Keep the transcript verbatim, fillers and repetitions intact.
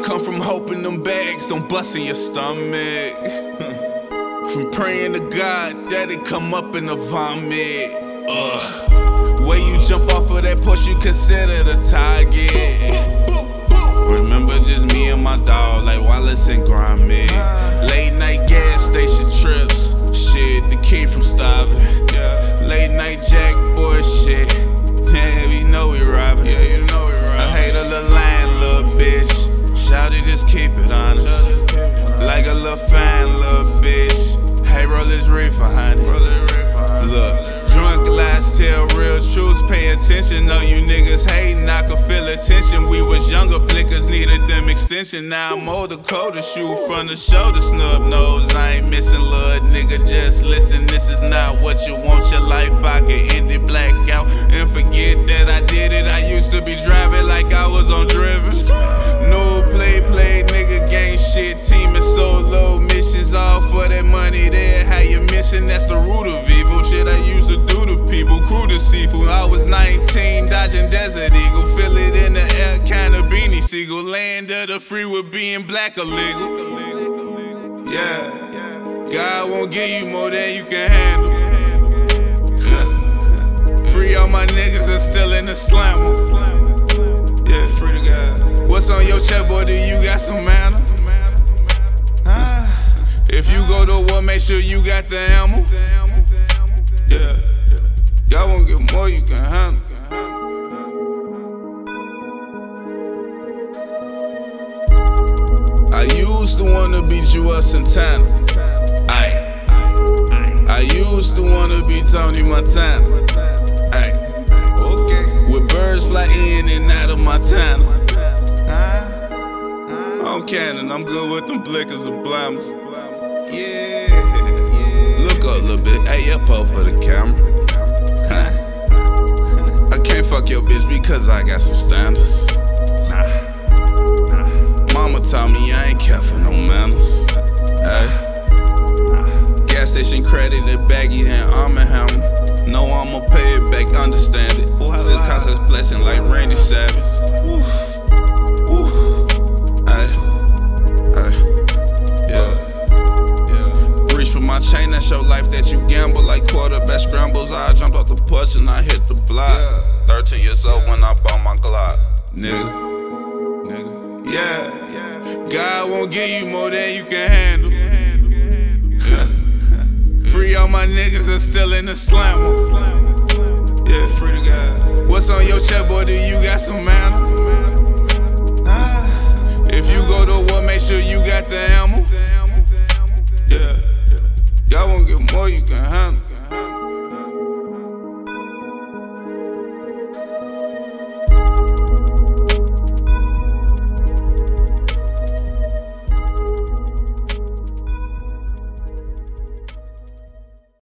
Come from hoping them bags don't bust in your stomach. From praying to God that it come up in the vomit. Ugh. Where you jump off of that Porsche, you consider the target. Remember just me and my dog like Wallace and Gromit. Late night gas station trips. Shit, the kid from starving. Late night jack boy shit. Yeah, we know we robbing. Yeah, you know we robbing. I hate a little line, little bitch. Shout it, just keep it honest. Like a little fine little bitch. Hey, roll this reefer, honey. Look, drunk lies tell real truths. Pay attention, know you niggas hating, I can feel attention. We was younger, blickers needed them extension. Now I'm older, colder, shoot from the shoulder, snub nose. I ain't missing, little nigga, just listen. This is not what you want, your life I can end it, black out and forget that I did it. I used to be driving like I was on driven. No play, play, nigga, gang shit, teaming solo, missions all for that money there. How you missing? That's the root of evil. Shit I used to do to people, crew to seafood. I was nineteen, dodging Desert Eagle, feel it in the air, kinda beanie seagull. Land of the free with being black illegal. Yeah, God won't give you more than you can handle. Free all my niggas that's still in the slammer. Yeah, free to God. What's on your chest, boy? Do you got some manner? If you go to war, make sure you got the ammo. Yeah, y'all won't get more you can handle. I used to wanna be Joel Santana. Aye. I used to wanna be Tony Montana. Aye. Okay. With birds fly in and out of Montana. I'm Cannon, I'm good with them blickers and blimers. Yeah, yeah. Look up a little bit, hey, up up for the camera. Huh. I can't fuck your bitch because I got some standards. Nah, nah. Mama taught me I ain't care for no manners. Hey. Nah. Gas station credited baggy and Arm and Hammer. No, I'ma pay it back, understand it. Since concerts flexing like Randy Savage. Woof, woof. Hey, hey. My chain, that's your life that you gamble. Like quarterback scrambles, I jumped off the porch and I hit the block. Yeah. thirteen years old when I bought my Glock. Nigga, nigga, yeah. God won't give you more than you can handle. Free all my niggas that's still in the slammer. Yeah, free to God. What's on your chest, boy? Do you got some manner? If you go to war, make sure you got the ammo. Yeah. Y'all won't get more you can handle.